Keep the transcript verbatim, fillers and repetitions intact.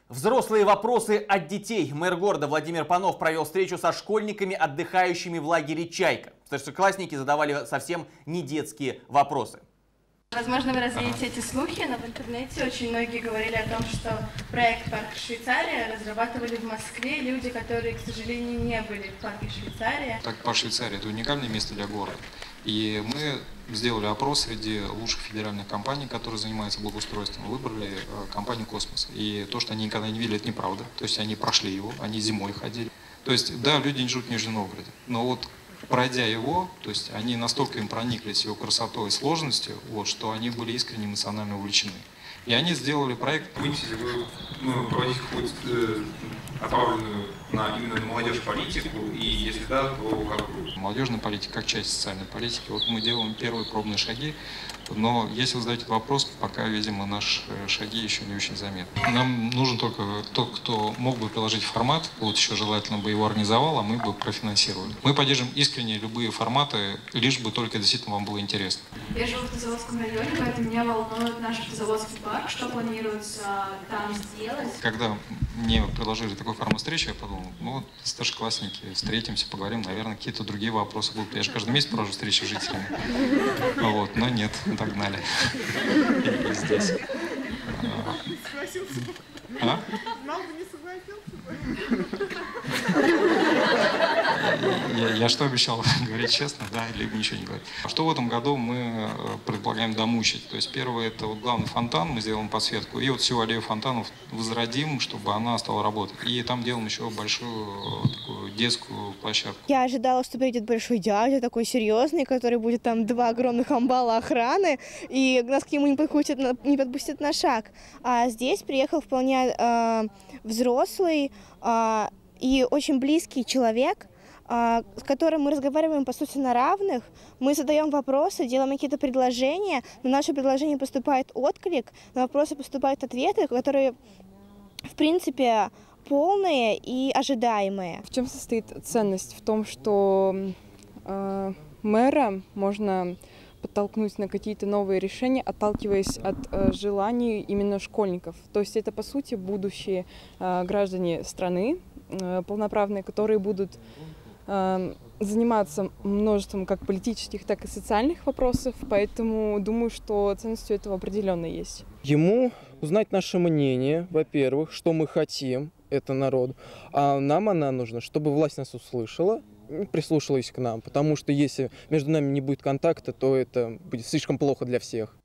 Взрослые вопросы от детей. Мэр города Владимир Панов провел встречу со школьниками, отдыхающими в лагере «Чайка». Старшеклассники задавали совсем не детские вопросы. Возможно, вы развеете эти слухи, но в интернете очень многие говорили о том, что проект «Парк Швейцария» разрабатывали в Москве люди, которые, к сожалению, не были в парке Швейцария. Так, парк Швейцария – это уникальное место для города. И мы сделали опрос среди лучших федеральных компаний, которые занимаются благоустройством, выбрали компанию «Космос». И то, что они никогда не видели, это неправда. То есть они прошли его, они зимой ходили. То есть, да, люди не живут в Нижнем Новгороде, но вот пройдя его, то есть они настолько им прониклись его красотой и сложностью, вот, что они были искренне эмоционально увлечены. И они сделали проект. Будете ли вы ну, проводить какую-то э, отправленную на именно на молодежь политику, и если да, то какую? Молодежная политика как часть социальной политики. Вот мы делаем первые пробные шаги, но если вы задаете вопрос, пока, видимо, наши шаги еще не очень заметны. Нам нужен только тот, кто мог бы приложить формат, вот еще желательно бы его организовал, а мы бы профинансировали. Мы поддержим искренне любые форматы, лишь бы только действительно вам было интересно. Я живу в Тазоводском районе, поэтому меня волнует наш Тазоводский парк. Что планируется там сделать? Когда мне предложили такой формат встречи, я подумал, ну вот старшеклассники, встретимся, поговорим, наверное, какие-то другие вопросы будут. Я же каждый месяц провожу встречи с жителями. Вот, но нет, догнали. И здесь. А? Мама не согласился. Я, я что обещал говорить честно, да, либо ничего не говорить. А что в этом году мы предполагаем домучить? То есть первое, это вот главный фонтан, мы сделаем подсветку, и вот всю аллею фонтанов возродим, чтобы она стала работать. И там делаем еще большую такую детскую площадку. Я ожидала, что придет большой дядя, такой серьезный, который будет там два огромных амбала охраны, и нас к нему не подпустят на, не подпустят на шаг. А здесь приехал вполне э, взрослый э, и очень близкий человек, с которым мы разговариваем, по сути, на равных. Мы задаем вопросы, делаем какие-то предложения, на наши предложения поступает отклик, на вопросы поступают ответы, которые, в принципе, полные и ожидаемые. В чем состоит ценность? В том, что э, мэра можно подтолкнуть на какие-то новые решения, отталкиваясь от э, желаний именно школьников. То есть это, по сути, будущие э, граждане страны, э, полноправные, которые будут заниматься множеством как политических, так и социальных вопросов, поэтому думаю, что ценность у этого определенно есть. Ему узнать наше мнение, во-первых, что мы хотим, это народ, а нам она нужна, чтобы власть нас услышала, прислушалась к нам, потому что если между нами не будет контакта, то это будет слишком плохо для всех.